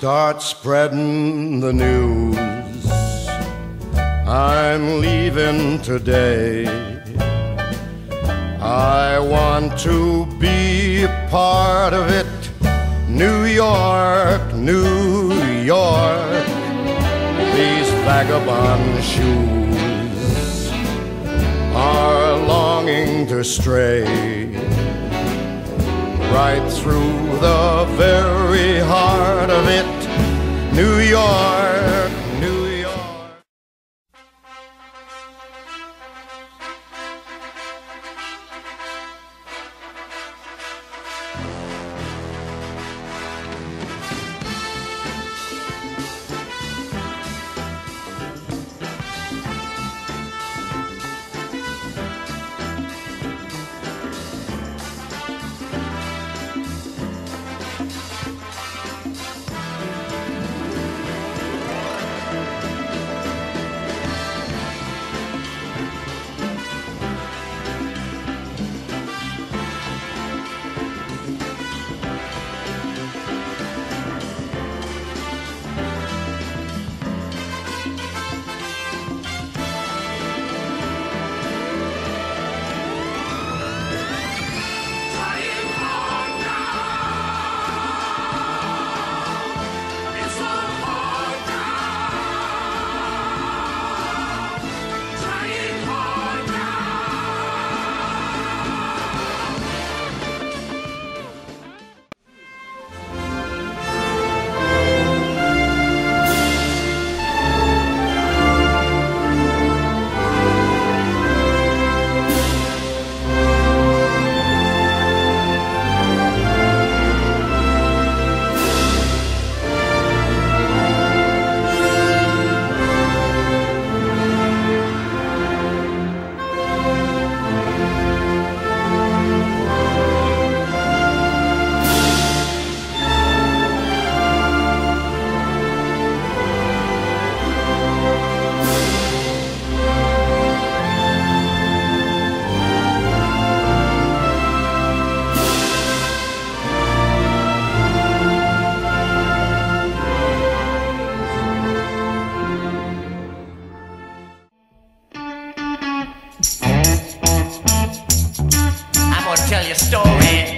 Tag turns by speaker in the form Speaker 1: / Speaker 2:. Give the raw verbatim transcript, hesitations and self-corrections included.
Speaker 1: start spreading the news. I'm leaving today. I want to be a part of it. New York, New York, these vagabond shoes are longing to stray right through the very heart of it. New York, New York.
Speaker 2: Tell you a story.